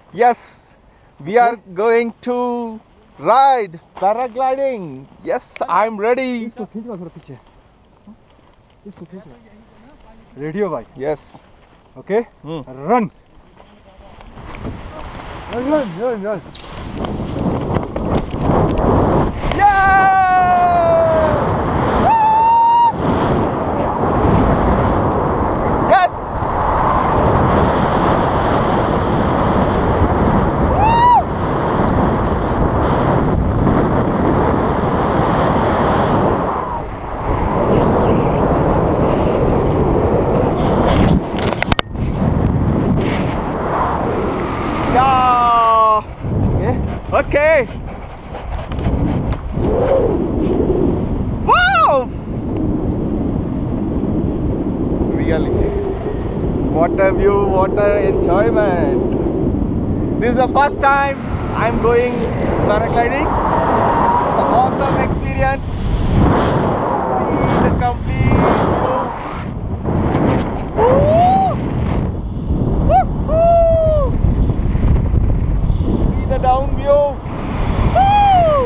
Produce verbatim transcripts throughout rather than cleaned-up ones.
Yes, we are going to ride paragliding. Yes, I'm ready. इसको खींच लो थोड़ा पीछे इसको खींच लो रेडी हो भाई Yes. Okay Hmm. Run run run run run Yeah! Yes! Yeah! Okay Okay. Wow! Really, what a view, what a enjoyment. This is the first time I'm going paragliding. It's an awesome experience. See the complete view. Woo! Woo-hoo! See the down view. Woo!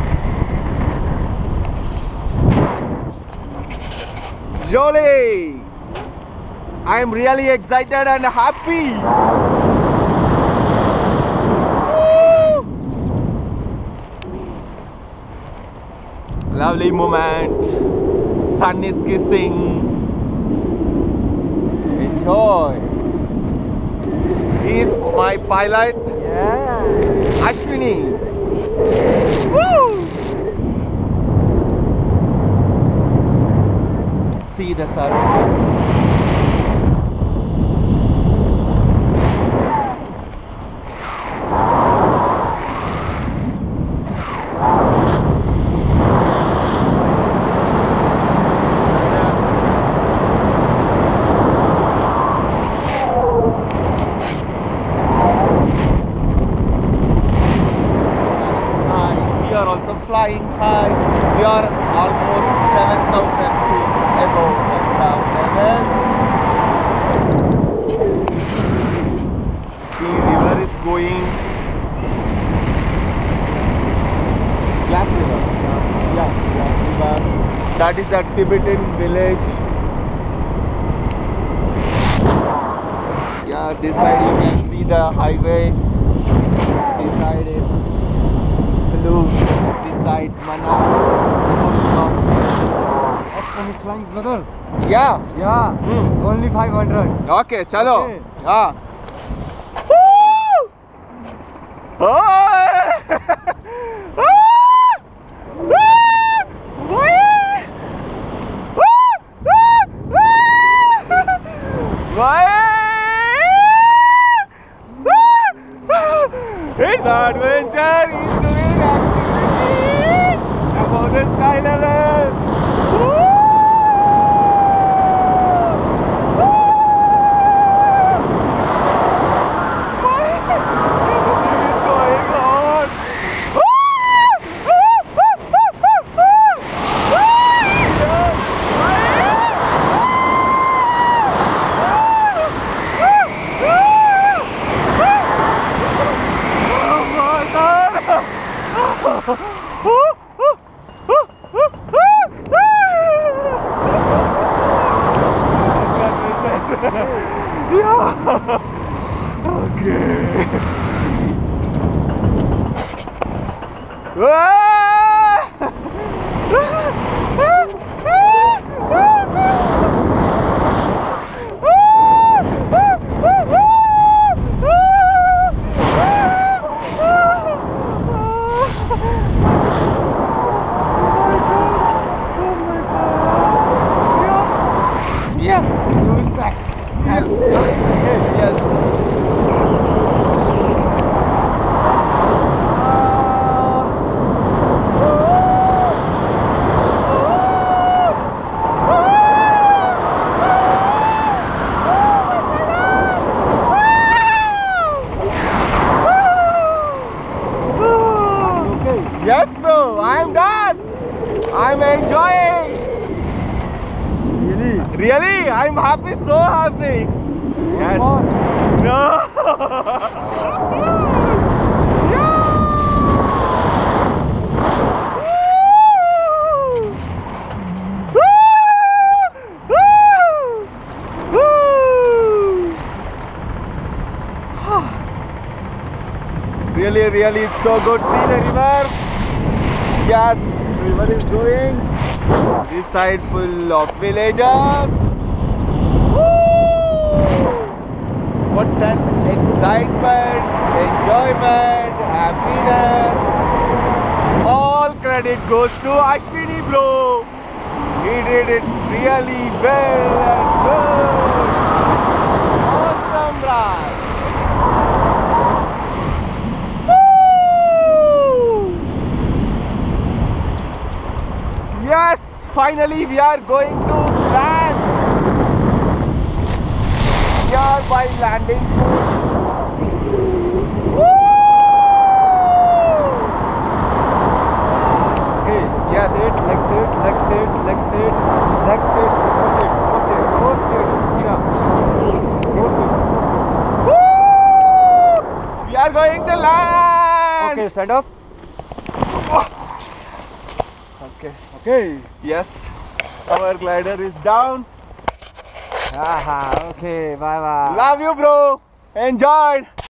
Jolly! I am really excited and happy. Woo! Lovely moment. Sun is kissing. Enjoy. He is my pilot, yeah Ashwini. Woo! See the surroundings. High. We are also flying high. We are almost seven thousand feet above the ground level. See, river is going. Black River. Yeah, Black River. That is a Tibetan village. Yeah, this side you can see the highway. This side is blue. This side Manali. and it's flying brother Yeah. yeah Hmm. only five hundred Okay, chalo. Okay. Yeah. Woo! Oy! It's adventure. He's doing activity above the sky level. Woo! Yes, bro, I'm done. I'm enjoying. Really? Really, I'm happy, so happy. Yes. Come on. No. Really, really, it's so good. See the river. Yes, river is going. This side full of villages. Woo! What an excitement, enjoyment, happiness. All credit goes to Ashwini bro. He did it really well and good. Awesome ride. Yes, finally we are going to land. We are by landing. Woo! Okay, Yes. state, next state, next state, next state, next state, no state, no state, no state, Hira. No state, no Woo! We are going to land. state. Okay, stand up. Okay. Okay. Yes. Our glider is down. Aha, okay, bye bye. Love you, bro. Enjoyed.